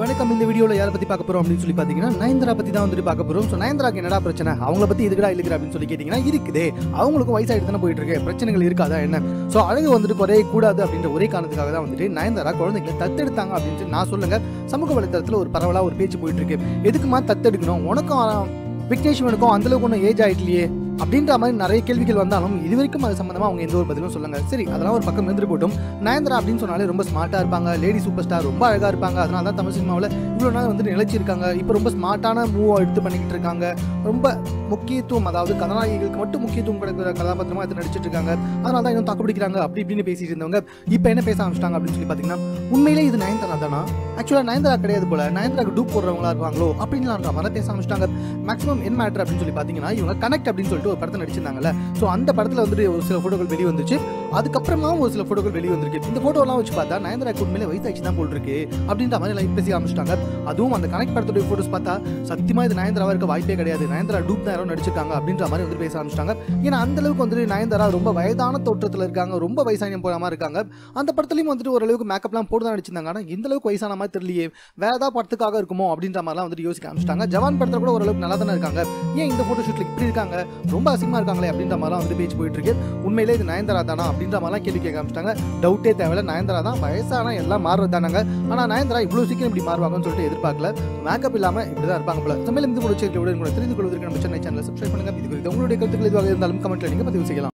வணக்கம். இந்த வீடியோல யாரை பத்தி பார்க்க போறோம் அப்படின்னு சொல்லி பாத்தீங்கன்னா நயன்தாரா பத்தி தான் வந்துட்டு பார்க்க போறோம். சோ நயன்தாராக்கு என்னடா பிரச்சனை, அவங்கள பத்தி எதுக்குடா இழுக்கிற அப்படின்னு சொல்லி கேட்டீங்கன்னா இருக்குதே, அவங்களுக்கு வயசாயிட்டு தானே போயிட்டு இருக்கு, பிரச்சனைகள் இருக்காதா என்ன? சோ அழகு வந்துட்டு குறைய கூடாது அப்படின்ற ஒரே காரணத்துக்காக தான் வந்துட்டு நயன்தாரா குழந்தைங்களை தத்தெடுத்தாங்க அப்படின்னு நான் சொல்லுங்க. சமூக வலைதளத்துல ஒரு பரவலா ஒரு பேச்சு போயிட்டு இருக்கு. எதுக்குமா தத்தெடுக்கணும், உனக்கும் விக்னேஷ்வனுக்கும் அந்த அளவுக்கு ஒன்றும் ஏஜ் ஆயிட்லையே அப்படின்ற மாதிரி நிறைய கேள்விகள் வந்தாலும் இது வரைக்கும் அது சம்பந்தமா அவங்க எந்த ஒரு பதிலும் சொல்லுங்க. சரி, அதெல்லாம் ஒரு பக்கம் இருந்துட்டு போட்டும். நயன்தாரா அப்படின்னு சொன்னாலே ரொம்ப ஸ்மார்ட்டா இருப்பாங்க, லேடி சூப்பர் ஸ்டார், ரொம்ப அழகா இருப்பாங்க. அதனால தான் தமிழ் சினிமாவில் இவ்வளவு நாள் வந்துட்டு நிலைச்சிருக்காங்க. இப்போ ரொம்ப ஸ்மார்ட்டான மூவ் எடுத்து பண்ணிக்கிட்டு இருக்காங்க. ரொம்ப முக்கியத்துவம், அதாவது கதாநாயகிகளுக்கு மட்டும் முக்கியத்துவம் கொடுக்குற கதாபாத்திரமா எடுத்து நடிச்சிட்டு இருக்காங்க. அதனால தான் இன்னும் தாக்குப்பிடிக்கிறாங்க அப்படி இப்படின்னு பேசிட்டு இருந்தவங்க இப்போ என்ன பேச ஆரம்பிச்சிட்டாங்க அப்படின்னு சொல்லி பார்த்தீங்கன்னா, உண்மையிலே இது நயன்தாரா தானா, ஆக்சுவலாக நயன்தாரா கிடையாது போல, நயன்தாராக்கு டூப் போடுறவங்களா இருக்காங்களோ அப்படின்லாம் மாதிரி பேச ஆரம்பிச்சிட்டாங்க. மேக்ஸிமம் என்ன மேட்டர் அப்படின்னு சொல்லி பார்த்தீங்கன்னா, இவங்க கனெக்ட் அப்படின்னு சொல்லிட்டு ஒரு படத்தை நடிச்சிருந்தாங்கல்ல. ஸோ அந்த படத்தில் வந்துட்டு ஒரு சில ஃபோட்டோகள் வெளியே வந்துச்சு. அதுக்கப்புறமா ஒரு சில ஃபோட்டோகள் வெளியே வந்திருக்கு. இந்த ஃபோட்டோலாம் வச்சு பார்த்தா நயன்தாராக்கு உண்மையிலே வயசாச்சு தான் போல் இருக்கு அப்படின்ற மாதிரி எல்லாம் பேசி ஆரம்பிச்சிட்டாங்க. அதுவும் அந்த கனெக்ட் படத்துடைய ஃபோட்டோஸ் பார்த்தா சத்தியமா இது நயன்தாராவா இருக்க வாய்ப்பே கிடையாது, நயன்தாரா டூப் தான் யாரும் நடிச்சிருக்காங்க அப்படின்ற மாதிரி வந்து பேச ஆரம்பிச்சிட்டாங்க. ஏன்னா அந்த அளவுக்கு வந்துட்டு நயன்தாரா ரொம்ப வயதான தோற்றத்தில் இருக்காங்க, ரொம்ப வயசானியம் போற மாதிரி இருக்காங்க. அந்த படத்துலையும் வந்துட்டு ஓரளவுக்கு மேக்கப்லாம் போட்டு தான் நடிச்சிருந்தாங்க. ஆனால் இந்த அளவுக்கு வயசான மாதிரி தெரியலையே, வேற ஏதாவது படத்துக்காக இருக்குமோ அப்படின்ற மாதிரிலாம் வந்துட்டு யோசிக்க ஆரம்பிச்சிட்டாங்க. ஜவான் படத்தில் கூட ஓரளவுக்கு நல்லா தானே இருக்காங்க, ஏன் இந்த ஃபோட்டோ ஷூட்ல இப்படி இருக்காங்க, ரொம்ப அசிங்கமா இருக்காங்களே அப்படின்ற மாதிரிலாம் வந்து பேச்சு போயிட்டு இருக்கு. உண்மையிலே இது நயன்தாரா தானா அப்படின்ற மாதிரிலாம் கேள்வி கேட்க ஆரம்பிச்சிட்டாங்க. டவுட்டே தேவையில்ல, நயன்தாரா தான், வயசான எல்லாம் மாறுறது தானாங்க. ஆனால் நயன்தாரா இவ்வளவு சீக்கிரம் இப்படி மாறுவாங்கன்னு சொல்லிட்டு எதிர்பார்க்கல. மேக்கப் இல்லாம இப்படிதான் இருப்பாங்க போல. தமிழ் இந்த முடிச்சு தெரிந்து கொள்வதற்கு நம்ம சேனலை சப்ஸ்கிரைப் பண்ணுங்க. இது குறித்து உங்களுடைய கருத்துக்கள் எதுவாக இருந்தாலும் கமெண்ட்ல நீங்க பதிவு செய்யலாம்.